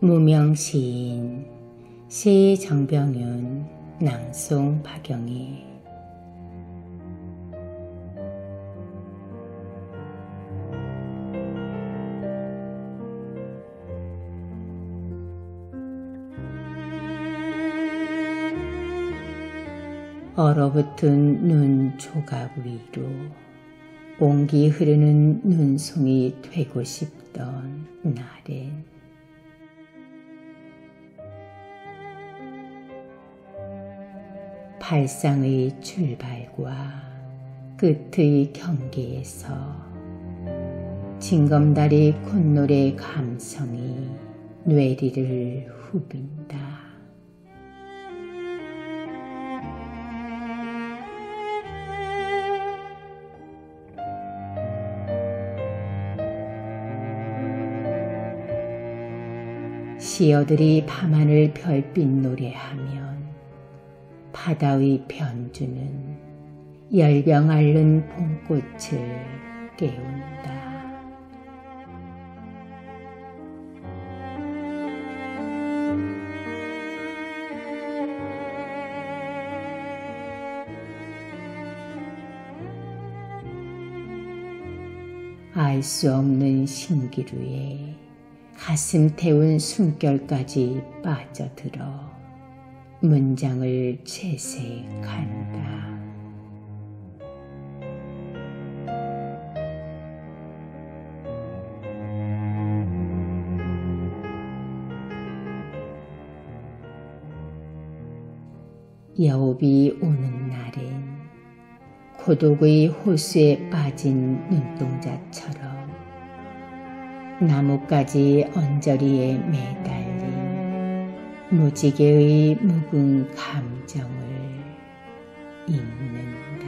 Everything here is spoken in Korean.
무명시인 시 정병윤 낭송 박영희. 얼어붙은 눈 조각 위로 온기 흐르는 눈송이 되고 싶던 날엔 발상의 출발과 끝의 경계에서 징검다리 콧노래 감성이 뇌리를 후빈다. 시어들이 밤하늘 별빛 노래하면 바다의 변주는 열병 앓는 봄꽃을 깨운다. 알 수 없는 신기루에 가슴 태운 숨결까지 빠져들어 문장을 채색한다. 여우비 오는 날엔 고독의 호수에 빠진 눈동자처럼 나뭇가지 언저리에 매달린 무지개의 묵은 감정을 읽는다.